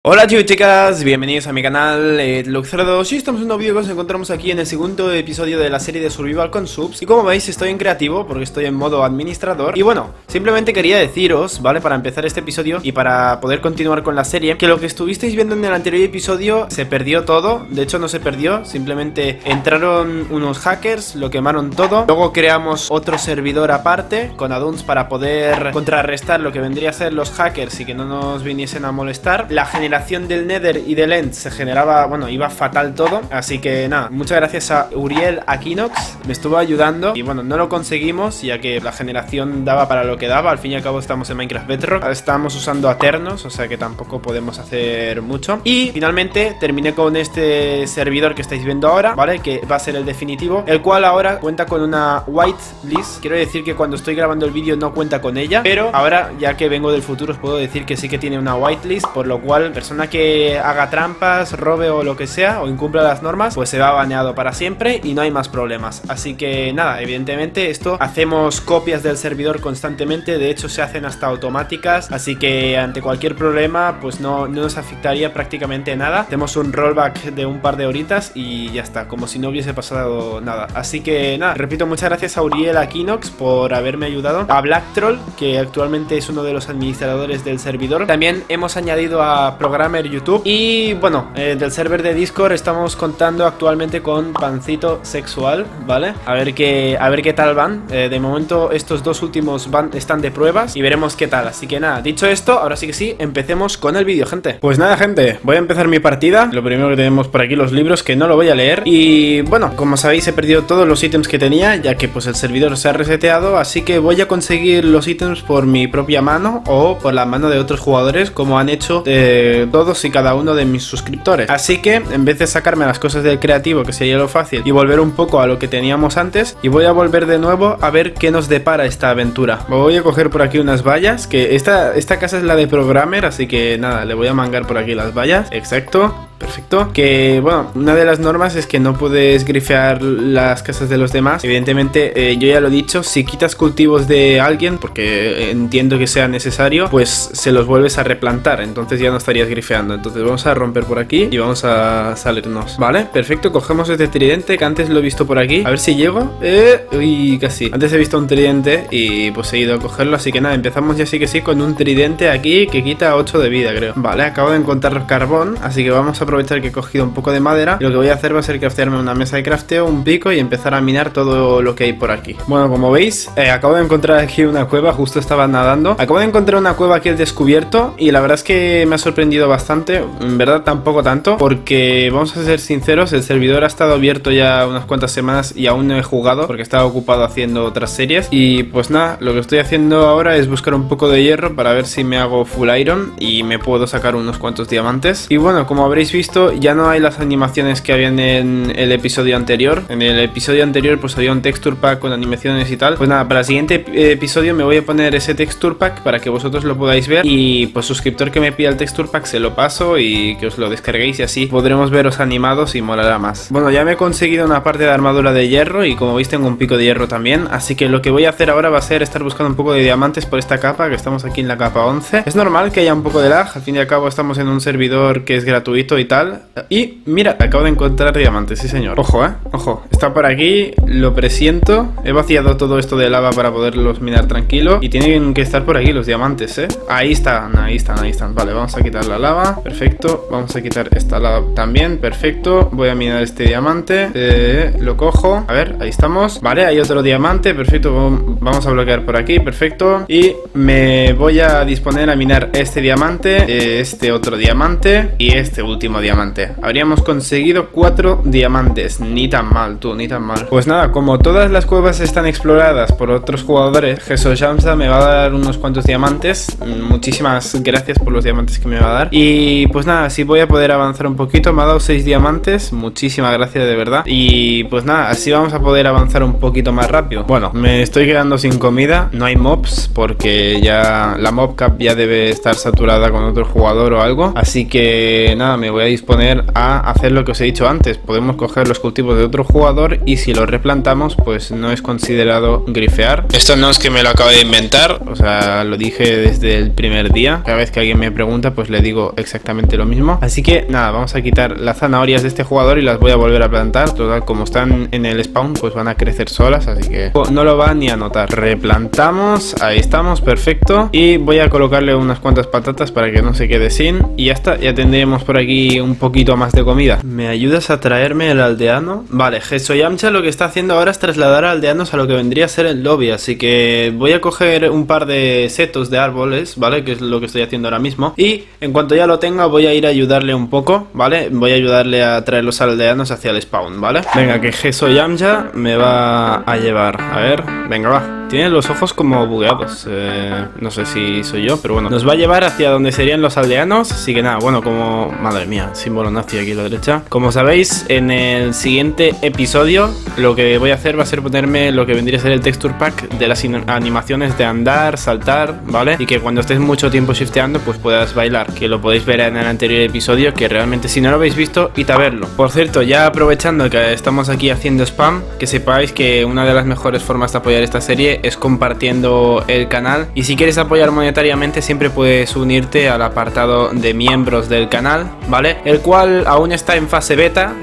Hola chicos y chicas, bienvenidos a mi canal Luxero2 y estamos en un nuevo vídeo que nos encontramos aquí en el segundo episodio de la serie de Survival con Subs. Y como veis estoy en creativo porque estoy en modo administrador. Y bueno, simplemente quería deciros, ¿vale? Para empezar este episodio y para poder continuar con la serie, que lo que estuvisteis viendo en el anterior episodio se perdió todo. De hecho no se perdió, simplemente entraron unos hackers, lo quemaron todo. Luego creamos otro servidor aparte con add-ons para poder contrarrestar lo que vendría a ser los hackers y que no nos viniesen a molestar. La generación del Nether y del End se generaba, bueno, iba fatal todo. Así que nada, muchas gracias a Uriel Aquinox, me estuvo ayudando. Y bueno, no lo conseguimos ya que la generación daba para lo que daba. Al fin y al cabo estamos en Minecraft Bedrock, estamos usando Aternos, o sea que tampoco podemos hacer mucho. Y finalmente terminé con este servidor que estáis viendo ahora, ¿vale? Que va a ser el definitivo, el cual ahora cuenta con una whitelist. Quiero decir que cuando estoy grabando el vídeo no cuenta con ella, pero ahora, ya que vengo del futuro, os puedo decir que sí que tiene una whitelist, por lo cual persona que haga trampas, robe o lo que sea, o incumpla las normas, pues se va baneado para siempre y no hay más problemas. Así que nada, evidentemente esto hacemos copias del servidor constantemente, de hecho se hacen hasta automáticas, así que ante cualquier problema pues no nos afectaría prácticamente nada. Hacemos un rollback de un par de horitas y ya está, como si no hubiese pasado nada. Así que nada, repito, muchas gracias a Uriel Aquinox por haberme ayudado, a Black Troll, que actualmente es uno de los administradores del servidor. También hemos añadido a Programmer YouTube. Y bueno, del server de Discord estamos contando actualmente con Pancito Sexual, ¿vale? A ver qué tal van. De momento estos dos últimos están de pruebas y veremos qué tal. Así que nada, dicho esto, ahora sí que sí, empecemos con el vídeo, gente. Pues nada, gente, voy a empezar mi partida. Lo primero que tenemos por aquí, los libros, que no lo voy a leer. Y bueno, como sabéis, he perdido todos los ítems que tenía, ya que pues el servidor se ha reseteado. Así que voy a conseguir los ítems por mi propia mano o por la mano de otros jugadores, como han hecho todos y cada uno de mis suscriptores. Así que en vez de sacarme las cosas del creativo, que sería lo fácil, y volver un poco a lo que teníamos antes, y voy a volver de nuevo a ver qué nos depara esta aventura. Voy a coger por aquí unas vallas, que esta casa es la de Programmer, así que nada, le voy a mangar por aquí las vallas. Exacto. Perfecto. Que bueno, una de las normas es que no puedes grifear las casas de los demás. Evidentemente, yo ya lo he dicho, si quitas cultivos de alguien, porque entiendo que sea necesario, pues se los vuelves a replantar, entonces ya no estarías grifeando. Entonces vamos a romper por aquí y vamos a salirnos. Vale, perfecto, cogemos este tridente que antes lo he visto por aquí. A ver si llego. Uy, casi. Antes he visto un tridente y pues he ido a cogerlo, así que nada, empezamos ya sí que sí con un tridente aquí que quita 8 de vida, creo. Vale, acabo de encontrar carbón, así que vamos a aprovechar que he cogido un poco de madera y lo que voy a hacer va a ser craftearme una mesa de crafteo, un pico y empezar a minar todo lo que hay por aquí. Bueno, como veis, acabo de encontrar aquí una cueva, justo estaba nadando. Acabo de encontrar una cueva aquí al descubierto y la verdad es que me ha sorprendido bastante, en verdad tampoco tanto, porque vamos a ser sinceros, el servidor ha estado abierto ya unas cuantas semanas y aún no he jugado porque estaba ocupado haciendo otras series. Y pues nada, lo que estoy haciendo ahora es buscar un poco de hierro para ver si me hago full iron y me puedo sacar unos cuantos diamantes. Y bueno, como habréis visto, ya no hay las animaciones que habían en el episodio anterior. En el episodio anterior pues había un texture pack con animaciones y tal. Pues nada, para el siguiente episodio me voy a poner ese texture pack para que vosotros lo podáis ver. Y pues suscriptor que me pida el texture pack se lo paso y que os lo descarguéis y así podremos veros animados y molará más. Bueno, ya me he conseguido una parte de armadura de hierro y como veis tengo un pico de hierro también. Así que lo que voy a hacer ahora va a ser estar buscando un poco de diamantes por esta capa, que estamos aquí en la capa 11. Es normal que haya un poco de lag, al fin y al cabo estamos en un servidor que es gratuito y tal. Y mira, acabo de encontrar diamantes, sí señor. Ojo, ojo, está por aquí, lo presiento. He vaciado todo esto de lava para poderlos minar tranquilo. Y tienen que estar por aquí los diamantes, Ahí están, ahí están, ahí están. Vale, vamos a quitar la lava, perfecto. Vamos a quitar esta lava también, perfecto. Voy a minar este diamante, lo cojo. A ver, ahí estamos. Vale, hay otro diamante, perfecto. Vamos a bloquear por aquí, perfecto. Y me voy a disponer a minar este diamante, este otro diamante y este último diamante. Habríamos conseguido 4 diamantes. Ni tan mal, tú, ni tan mal. Pues nada, como todas las cuevas están exploradas por otros jugadores, Jesús Jamsa me va a dar unos cuantos diamantes. Muchísimas gracias por los diamantes que me va a dar. Y pues nada, así voy a poder avanzar un poquito. Me ha dado 6 diamantes. Muchísimas gracias, de verdad. Y pues nada, así vamos a poder avanzar un poquito más rápido. Bueno, me estoy quedando sin comida. No hay mobs porque ya la mob cap ya debe estar saturada con otro jugador o algo. Así que nada, me voy voy a disponer a hacer lo que os he dicho antes. Podemos coger los cultivos de otro jugador y si los replantamos, pues no es considerado grifear. Esto no es que me lo acabe de inventar, o sea, lo dije desde el primer día. Cada vez que alguien me pregunta, pues le digo exactamente lo mismo. Así que nada, vamos a quitar las zanahorias de este jugador y las voy a volver a plantar. Total, como están en el spawn, pues van a crecer solas, así que no lo va ni a notar. Replantamos, ahí estamos, perfecto. Y voy a colocarle unas cuantas patatas para que no se quede sin. Y ya está, ya tendremos por aquí un poquito más de comida. ¿Me ayudas a traerme el aldeano? Vale, Hesoyamcha lo que está haciendo ahora es trasladar a aldeanos a lo que vendría a ser el lobby. Así que voy a coger un par de setos de árboles, ¿vale? Que es lo que estoy haciendo ahora mismo. Y en cuanto ya lo tenga voy a ir a ayudarle un poco, ¿vale? Voy a ayudarle a traer los aldeanos hacia el spawn, ¿vale? Venga, que Hesoyamcha me va a llevar. A ver, venga, va. Tiene los ojos como bugueados, no sé si soy yo, pero bueno. Nos va a llevar hacia donde serían los aldeanos, así que nada, bueno, como... Madre mía, símbolo nazi aquí a la derecha. Como sabéis, en el siguiente episodio lo que voy a hacer va a ser ponerme lo que vendría a ser el texture pack de las animaciones de andar, saltar, ¿vale? Y que cuando estés mucho tiempo shifteando, pues puedas bailar, que lo podéis ver en el anterior episodio, que realmente si no lo habéis visto, id a verlo. Por cierto, ya aprovechando que estamos aquí haciendo spam, que sepáis que una de las mejores formas de apoyar esta serie es compartiendo el canal, y si quieres apoyar monetariamente siempre puedes unirte al apartado de miembros del canal, ¿vale? El cual aún está en fase beta,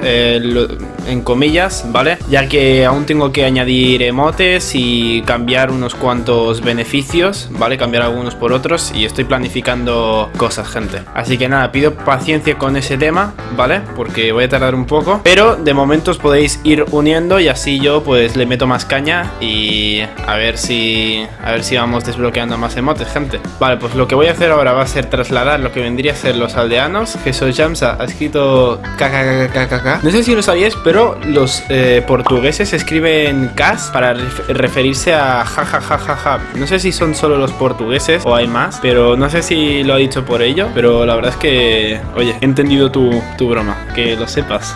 en comillas, ¿vale? Ya que aún tengo que añadir emotes y cambiar unos cuantos beneficios, ¿vale? Cambiar algunos por otros y estoy planificando cosas, gente. Así que nada, pido paciencia con ese tema, ¿vale? Porque voy a tardar un poco, pero de momento os podéis ir uniendo y así yo pues le meto más caña y a ver si vamos desbloqueando más emotes, gente. Vale, pues lo que voy a hacer ahora va a ser trasladar lo que vendría a ser los aldeanos. Hesoyamcha ha escrito KKKKK. No sé si lo sabíais, pero los portugueses escriben Kas para referirse a jajajajaja. No sé si son solo los portugueses o hay más, pero no sé si lo ha dicho por ello, pero la verdad es que, oye, he entendido tu broma, que lo sepas.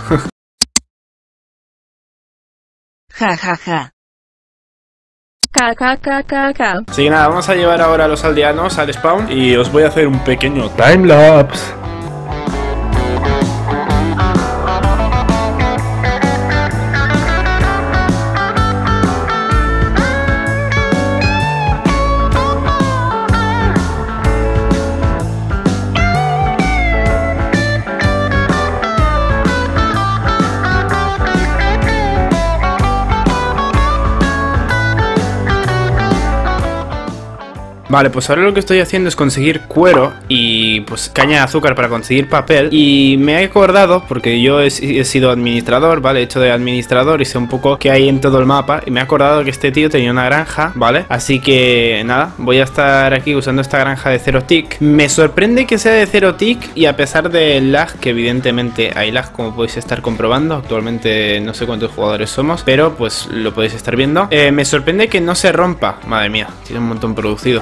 Jajaja. Así que nada, vamos a llevar ahora a los aldeanos al spawn y os voy a hacer un pequeño timelapse. Vale, pues ahora lo que estoy haciendo es conseguir cuero y pues caña de azúcar para conseguir papel. Y me he acordado, porque yo he sido administrador, ¿vale? He hecho de administrador y sé un poco qué hay en todo el mapa. Y me he acordado que este tío tenía una granja, ¿vale? Así que nada, voy a estar aquí usando esta granja de 0 tick. Me sorprende que sea de 0 tick y a pesar del lag, que evidentemente hay lag como podéis estar comprobando. Actualmente no sé cuántos jugadores somos, pero pues lo podéis estar viendo. Me sorprende que no se rompa. Madre mía, tiene un montón producido.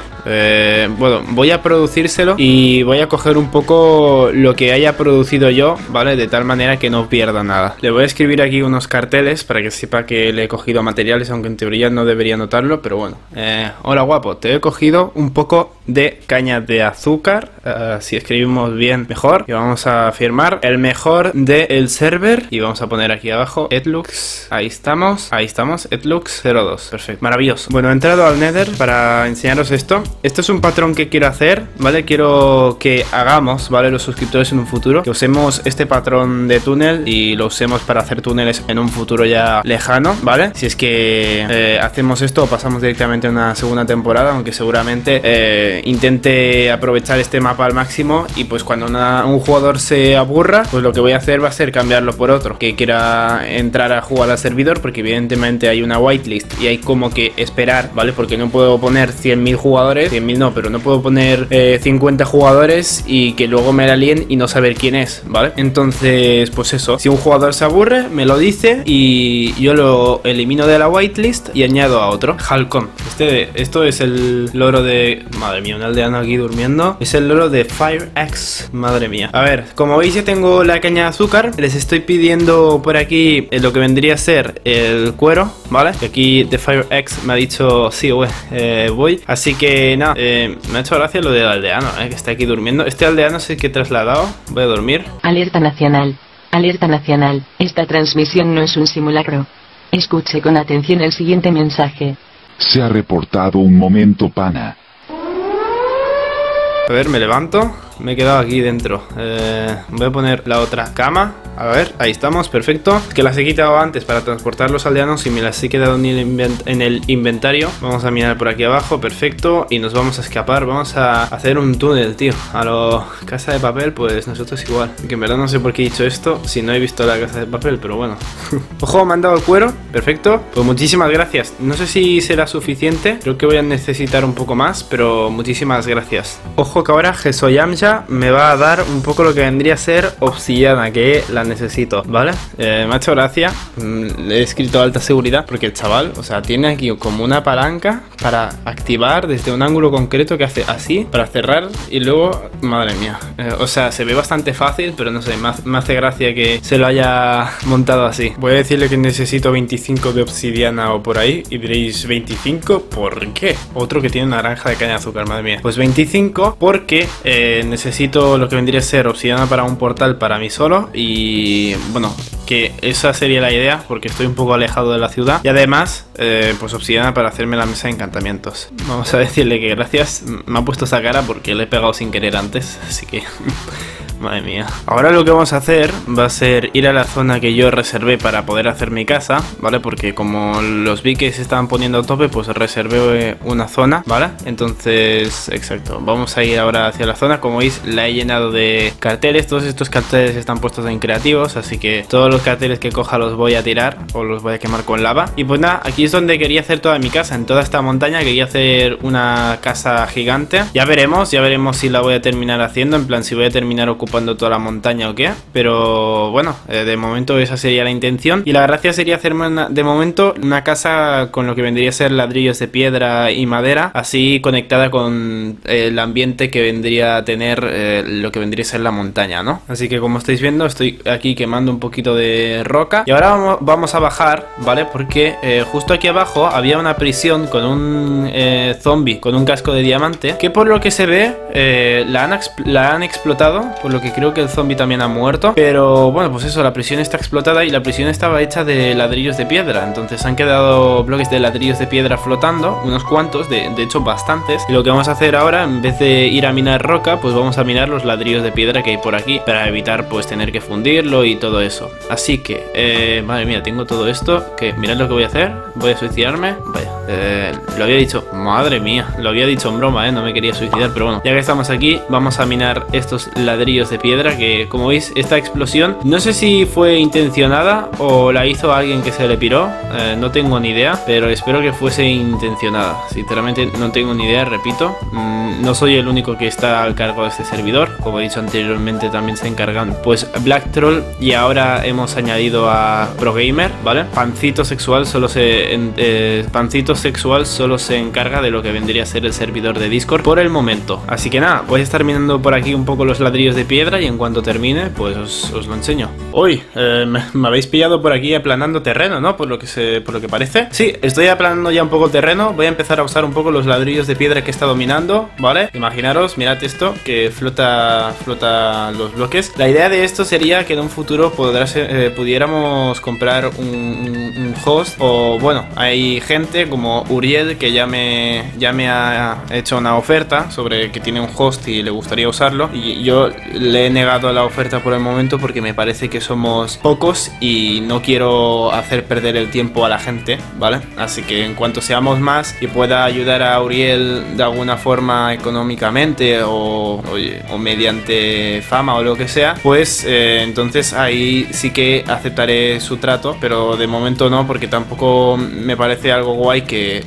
Bueno, voy a producírselo y voy a coger un poco lo que haya producido yo, ¿vale? De tal manera que no pierda nada. Le voy a escribir aquí unos carteles para que sepa que le he cogido materiales, aunque en teoría no debería notarlo, pero bueno. Hola guapo, te he cogido un poco de caña de azúcar, si escribimos bien mejor, y vamos a firmar el mejor del server y vamos a poner aquí abajo Edlux, ahí estamos, Edlux 02, perfecto, maravilloso. Bueno, he entrado al Nether para enseñaros esto. Esto es un patrón que quiero hacer, ¿vale? Quiero que hagamos, ¿vale? Los suscriptores en un futuro, que usemos este patrón de túnel y lo usemos para hacer túneles en un futuro ya lejano, ¿vale? Si es que hacemos esto o pasamos directamente a una segunda temporada, aunque seguramente intente aprovechar este mapa al máximo y pues cuando un jugador se aburra, pues lo que voy a hacer va a ser cambiarlo por otro que quiera entrar a jugar al servidor, porque evidentemente hay una whitelist y hay como que esperar, ¿vale? Porque no puedo poner 100.000 jugadores, 100.000 no, pero no puedo poner 50 jugadores y que luego me la líen y no saber quién es, ¿vale? Entonces, pues eso, si un jugador se aburre, me lo dice y yo lo elimino de la whitelist y añado a otro. Halcón. Esto es el loro de... Madre Madre mía, un aldeano aquí durmiendo. Es el loro de FireX. Madre mía. A ver, como veis ya tengo la caña de azúcar. Les estoy pidiendo por aquí lo que vendría a ser el cuero, ¿vale? Que aquí de FireX me ha dicho sí, voy. Así que nada, me ha hecho gracia lo del aldeano, que está aquí durmiendo. Este aldeano es el que he trasladado. Voy a dormir. Alerta nacional. Alerta nacional. Esta transmisión no es un simulacro. Escuche con atención el siguiente mensaje. Se ha reportado un momento pana. A ver, me levanto. Me he quedado aquí dentro. Voy a poner la otra cama. A ver, ahí estamos, perfecto. Que las he quitado antes para transportar los aldeanos y me las he quedado en el inventario. Vamos a mirar por aquí abajo, perfecto. Y nos vamos a escapar, vamos a hacer un túnel, tío. A lo Casa de Papel, pues nosotros igual. Que en verdad no sé por qué he dicho esto si no he visto la Casa de Papel, pero bueno. Ojo, me han dado el cuero, perfecto. Pues muchísimas gracias. No sé si será suficiente, creo que voy a necesitar un poco más, pero muchísimas gracias. Ojo que ahora Gesoyamja me va a dar un poco lo que vendría a ser obsidiana, que la necesito, ¿vale? Me ha hecho gracia. Le he escrito alta seguridad porque el chaval, o sea, tiene aquí como una palanca para activar desde un ángulo concreto que hace así, para cerrar y luego, madre mía. O sea, se ve bastante fácil, pero no sé, me hace gracia que se lo haya montado así. Voy a decirle que necesito 25 de obsidiana o por ahí y diréis, ¿25? ¿Por qué? Otro que tiene una granja de caña de azúcar, madre mía. Pues 25 porque necesito lo que vendría a ser obsidiana para un portal para mí solo y bueno, que esa sería la idea porque estoy un poco alejado de la ciudad y además pues obsidiana para hacerme la mesa de encantamientos. Vamos a decirle que gracias, me ha puesto esa cara porque le he pegado sin querer antes, así que madre mía. Ahora lo que vamos a hacer va a ser ir a la zona que yo reservé para poder hacer mi casa, ¿vale? Porque como los vi que se estaban poniendo a tope, pues reservé una zona, ¿vale? Entonces, exacto, vamos a ir ahora hacia la zona. Como veis, la he llenado de carteles. Todos estos carteles están puestos en creativos, así que todos los carteles que coja los voy a tirar o los voy a quemar con lava. Y pues nada, aquí es donde quería hacer toda mi casa. En toda esta montaña quería hacer una casa gigante. Ya veremos si la voy a terminar haciendo, en plan si voy a terminar ocupando toda la montaña o qué, pero bueno, de momento esa sería la intención y la gracia sería hacerme de momento una casa con lo que vendría a ser ladrillos de piedra y madera, así conectada con el ambiente que vendría a tener lo que vendría a ser la montaña, ¿no? Así que como estáis viendo estoy aquí quemando un poquito de roca y ahora vamos a bajar, ¿vale? Porque justo aquí abajo había una prisión con un zombie con un casco de diamante que por lo que se ve la han explotado, por lo que creo que el zombie también ha muerto. Pero bueno, pues eso, la prisión está explotada y la prisión estaba hecha de ladrillos de piedra. Entonces han quedado bloques de ladrillos de piedra flotando, unos cuantos, de hecho bastantes. Y lo que vamos a hacer ahora, en vez de ir a minar roca, pues vamos a minar los ladrillos de piedra que hay por aquí, para evitar pues tener que fundirlo y todo eso. Así que, madre mía, tengo todo esto, que mirad lo que voy a hacer. Voy a suicidarme, vaya, lo había dicho, madre mía, lo había dicho en broma, no me quería suicidar, pero bueno, ya que estamos aquí, vamos a minar estos ladrillos de piedra que, como veis, esta explosión no sé si fue intencionada o la hizo alguien que se le piró, no tengo ni idea, pero espero que fuese intencionada. Sinceramente no tengo ni idea, repito, no soy el único que está al cargo de este servidor, como he dicho anteriormente también se encargan pues Black Troll y ahora hemos añadido a ProGamer, ¿vale? Pancito Sexual solo se encarga de lo que vendría a ser el servidor de Discord por el momento, así que nada, voy a estar minando por aquí un poco los ladrillos de piedra y en cuanto termine pues os lo enseño. Uy, me habéis pillado por aquí aplanando terreno, ¿no? Por lo que parece. Sí, estoy aplanando ya un poco terreno. Voy a empezar a usar un poco los ladrillos de piedra que he estado minando, ¿vale? Imaginaros, mirad esto, que flota los bloques. La idea de esto sería que en un futuro pudiéramos comprar un host, o bueno, hay gente como Uriel que ya me ha hecho una oferta sobre que tiene un host y le gustaría usarlo, y yo le he negado la oferta por el momento porque me parece que somos pocos y no quiero hacer perder el tiempo a la gente, ¿vale? Así que en cuanto seamos más y pueda ayudar a Uriel de alguna forma económicamente o mediante fama o lo que sea, pues entonces ahí sí que aceptaré su trato, pero de momento no, porque tampoco me parece algo guay que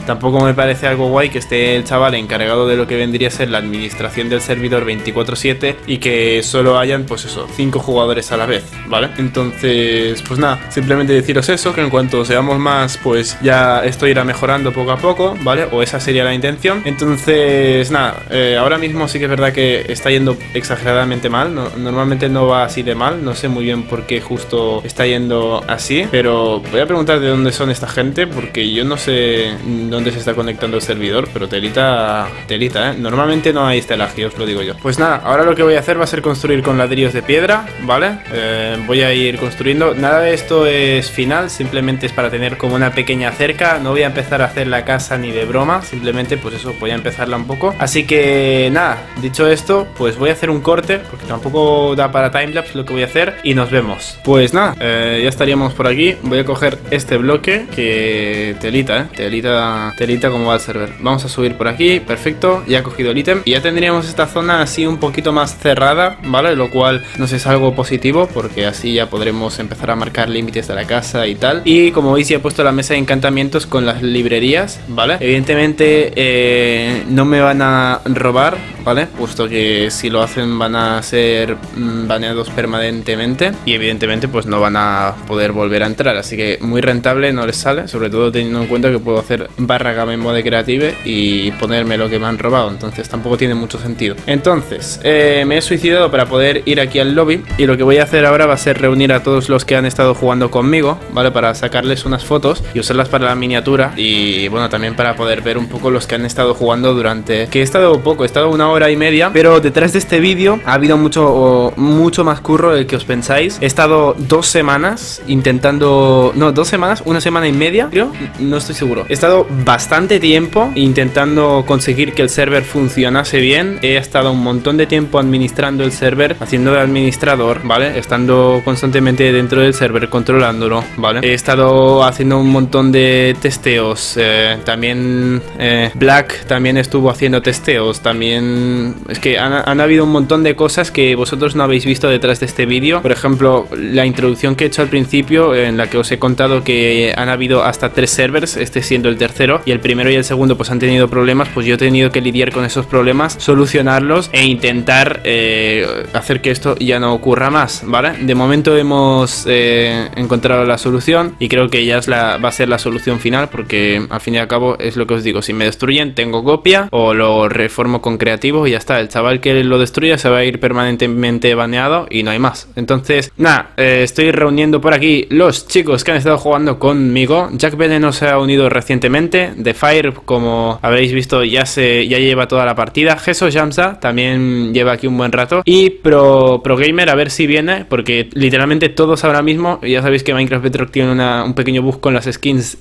esté el chaval encargado de lo que vendría a ser la administración del servidor 24/7 y que solo hayan, pues eso, 5 jugadores a la vez, ¿vale? Entonces, pues nada, simplemente deciros eso, que en cuanto seamos más, pues ya esto irá mejorando poco a poco, ¿vale? O esa sería la intención. Entonces, nada, ahora mismo sí que es verdad que está yendo exageradamente mal, normalmente no va así de mal, no sé muy bien por qué justo está yendo así, pero voy a preguntar de dónde son esta gente, porque yo no sé dónde se está conectando el servidor, pero telita, ¿eh? Normalmente no hay estelaje, os lo digo yo. Pues nada, ahora lo que voy a hacer va a ser construir con ladrillos de piedra, ¿vale? Voy a ir construyendo, nada de esto es final, simplemente es para tener como una pequeña cerca, no voy a empezar a hacer la casa ni de broma, simplemente pues eso, voy a empezarla un poco. Así que nada, dicho esto, pues voy a hacer un corte, porque tampoco da para timelapse lo que voy a hacer, y nos vemos. Pues nada, ya estaríamos por aquí, voy a coger este bloque, que telita, telita como va el server. Vamos a subir por aquí, perfecto, ya he cogido el ítem, y ya tendríamos esta zona así un poquito más cerrada, ¿vale? Lo cual nos es algo positivo, porque así ya podremos empezar a marcar límites de la casa y tal. Y como veis ya he puesto la mesa de encantamientos con las librerías, ¿vale? Evidentemente no me van a robar, ¿vale? Puesto que si lo hacen van a ser baneados permanentemente, y evidentemente pues no van a poder volver a entrar, así que muy rentable no les sale, sobre todo teniendo en cuenta que puedo hacer barra game mode creative y ponerme lo que me han robado, entonces tampoco tiene mucho sentido. Entonces me he suicidado para poder ir aquí al lobby, y lo que voy a hacer ahora va a ser reunir a todos los que han estado jugando conmigo, ¿vale? Para sacarles unas fotos y usarlas para la miniatura, y bueno, también para poder ver un poco los que han estado jugando durante, que he estado poco, he estado 1 hora y media, pero detrás de este vídeo ha habido mucho más curro del que os pensáis. He estado 2 semanas intentando, no, 2 semanas, 1 semana y media, creo, no estoy seguro. He estado bastante tiempo intentando conseguir que el server funcionase bien. He estado un montón de tiempo administrando el server, haciendo de administrador, ¿vale? Estando constantemente dentro del server, controlándolo, ¿vale? He estado haciendo un montón de testeos, también Black también estuvo haciendo testeos, también es que han habido un montón de cosas que vosotros no habéis visto detrás de este vídeo. Por ejemplo, la introducción que he hecho al principio, en la que os he contado que han habido hasta 3 servers, este siendo el tercero, y el primero y el segundo pues han tenido problemas, pues yo he tenido que lidiar con esos problemas, solucionarlos e intentar hacer que esto ya no ocurra más, ¿vale? De momento hemos encontrado la solución, y creo que ya va a ser la solución final, porque al fin y al cabo es lo que os digo, si me destruyen tengo copia, o lo reformo con creativo y ya está. El chaval que lo destruya se va a ir permanentemente baneado y no hay más. Entonces nada, estoy reuniendo por aquí los chicos que han estado jugando conmigo. Jack Veneno se ha unido recientemente, The Fire, como habréis visto, ya lleva toda la partida. Jesus Jamsa también lleva aquí un buen rato, y Pro Gamer a ver si viene, porque literalmente todos ahora mismo, ya sabéis que Minecraft Bedrock tiene un pequeño bug con las skins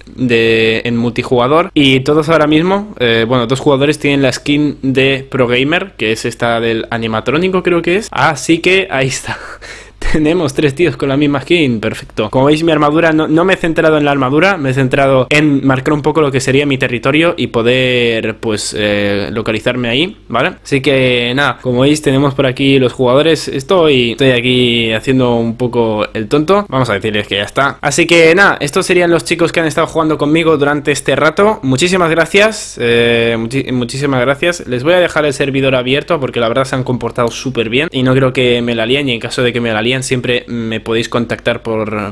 en multijugador, y todos ahora mismo, bueno, 2 jugadores tienen la skin de Pro Gamer, que es esta del animatrónico, creo que es. Así que ahí está. Tenemos 3 tíos con la misma skin, perfecto. Como veis, mi armadura, no me he centrado en la armadura, me he centrado en marcar un poco lo que sería mi territorio y poder, pues, localizarme ahí, ¿vale? Así que, nada, como veis, tenemos por aquí los jugadores. Estoy aquí haciendo un poco el tonto. Vamos a decirles que ya está. Así que, nada, estos serían los chicos que han estado jugando conmigo durante este rato. Muchísimas gracias, muchísimas gracias. Les voy a dejar el servidor abierto, porque la verdad se han comportado súper bien, y no creo que me la líen, y en caso de que me la líen, siempre me podéis contactar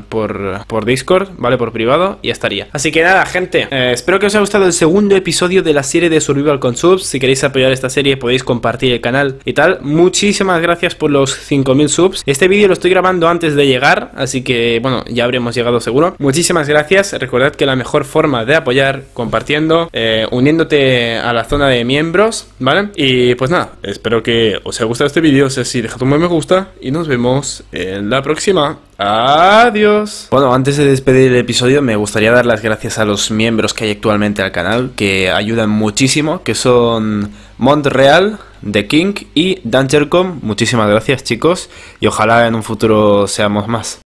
por Discord, ¿vale? Por privado, y ya estaría. Así que nada, gente, espero que os haya gustado el segundo episodio de la serie de Survival con subs. Si queréis apoyar esta serie podéis compartir el canal y tal. Muchísimas gracias por los 5000 subs. Este vídeo lo estoy grabando antes de llegar, así que bueno, ya habremos llegado seguro. Muchísimas gracias. Recordad que la mejor forma de apoyar, compartiendo, uniéndote a la zona de miembros, ¿vale? Y pues nada, espero que os haya gustado este vídeo. Si es así, dejad un buen me gusta y nos vemos en la próxima. Adiós. Bueno, antes de despedir el episodio me gustaría dar las gracias a los miembros que hay actualmente al canal, que ayudan muchísimo, que son Montreal, The King y Dangercom. Muchísimas gracias, chicos, y ojalá en un futuro seamos más.